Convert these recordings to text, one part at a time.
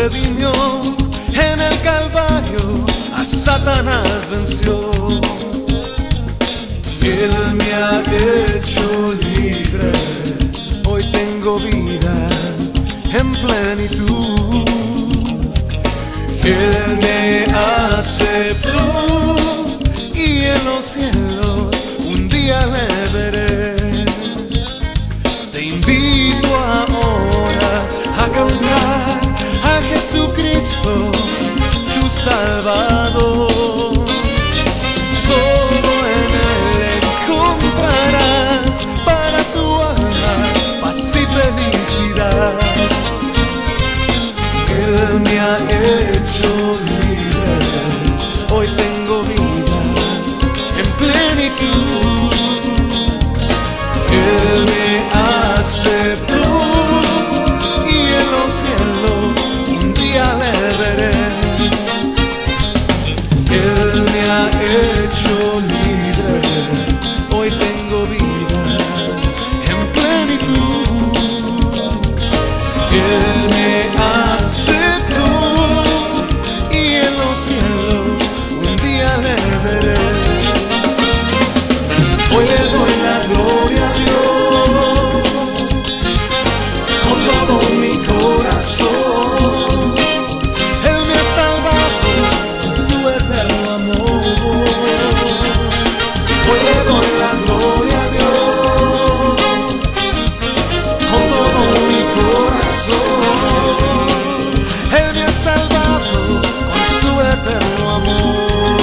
redimió, en el Calvario a Satanás venció. Él me ha hecho libre, hoy tengo vida en plenitud. Él me aceptó y en los cielos un día le veré. Te invito ahora a cantar a Jesucristo, tu Salvador. Solo en Él encontrarás para tu alma paz y felicidad. Él me ha hecho libre, hoy tengo vida en plenitud. Él me aceptó y en los cielos un día le veré. Él me ha hecho libre, hoy tengo vida en plenitud. Él me aceptó y en los cielos un día le veré. Hoy le doy la gloria a Dios con todo mi corazón. Él me ha salvado con su eterno amor. Hoy le doy la gloria a Dios con todo mi corazón. Él me ha salvado con su eterno amor.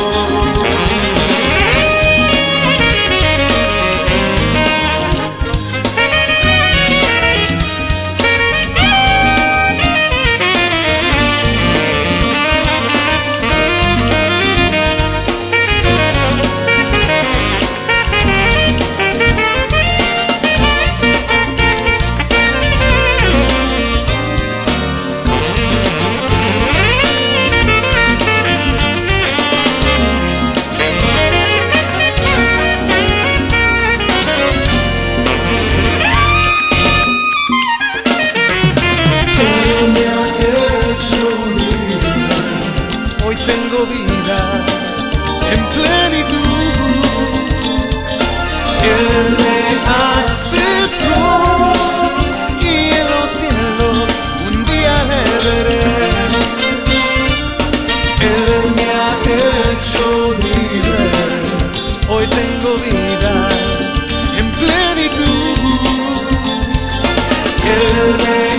Hoy tengo vida en plenitud. Él me aceptó y en los cielos un día le veré. Él me ha hecho libre, hoy tengo vida en plenitud. Él me